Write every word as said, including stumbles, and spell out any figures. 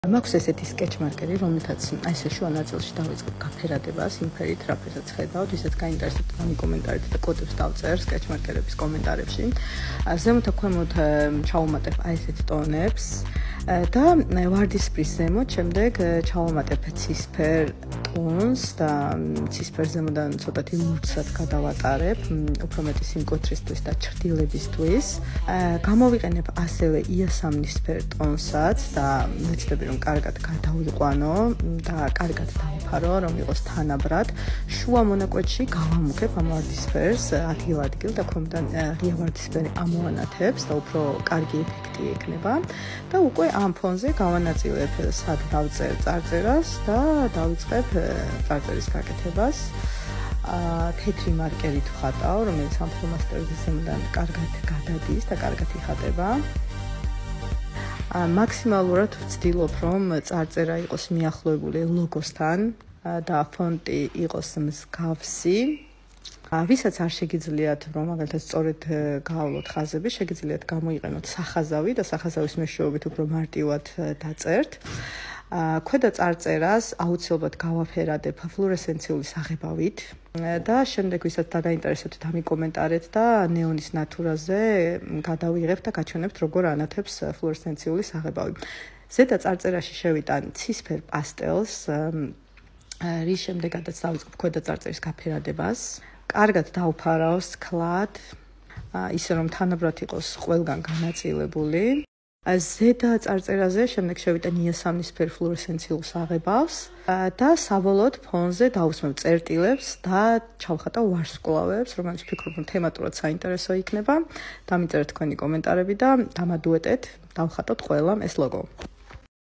მაქვს ესეთი sketch marker-ი, რომელთაც აი ესე შუა ნაწილში დავიწყებ გაფერადებას, იმ ფერით, რაფერსაც ხედავთ, ვისაც გაინტერესებთ, გამიკომენტარით და კოდებს დავწერ sketch marker-ების კომენტარებში. ზემოთ და ქვემოთ ჩავუმატებ აი ესეთ ტონებს და ვარდისფრის ზემოთ შემდეგ ჩავუმატებ ცისფერ ტონს და ცისფერ ზემოდან ცოტათი ლურჯად გადავატარებ, უფრო მეტი სიმკვეთრისთვის და ჩრდილებისთვის. გამოვიყენებ ასევე იასამნისფერ ტონსაც და ვეცდები რომ კარგად გადავიყვანო და კარგად დავიფარო, რომ იყოს თანაბრად. შუა მონაკვეთში გავამუქებ ამ ვარდისფერს ადგილ-ადგილ და ქვემოდან ღია ვარდისფერი ამოვანათებს და უფრო კარგი ეფექტი ექნება და უკვე ამ ფონზე გავანაწილებ სად დავწერ წარწერას და დავიწყებ წარწერის გაკეთებას. თეთრი მარკერით ვხატავ, რომელიც ამ ფლომასტერების ზემოდან კარგად გადადის და კარგად იხატება. მაქსიმალურად ვცდილობ, რომ წარწერა იყოს მიახლოებული ლოგოსთან და ფონტი იყოს მსგავსი. ვისაც არ შეგიძლიათ, რომ მაგალითად სწორედ გაავლოთ ხაზები, შეგიძლიათ გამოიყენოთ სახაზავი და სახაზავის მეშვეობით უფრო მარტივად დაწერთ. ქვედა წარწერას აუცილებლად გავაფერადებ ფლუორესცენციული საღებავით და შემდეგ ვისაც დაგაინტერესებთ ამი კომენტარეთ და ნეონის ნატურაზე გადავიღებთ და გაჩვენებთ როგორ ანათებს ფლუორესცენციული საღებავი. ზედა წარწერაში შევიტან ცისფერ პასტელს, რის შემდეგაც დავიწყებ ქვედა წარწერის გაფერადებას. კარგად დავფარავ სქლად, ისე რომ თანაბრად იყოს ყველგან განაწილებული. ზედა წარწერაზე შემდეგ შევიტან იასამნისფერ ფლუორესცენციულ საღებავს და საბოლოოდ ფონზე დავუსმევ წერტილებს და ჩავხატავ ვარსკვლავებს, რომელიც ვფიქრობ, რომ თემატურად საინტერესო იქნება. დამიწერეთ თქვენი კომენტარები და დამადუეტეთ, დავხატოთ ყველამ ეს ლოგო.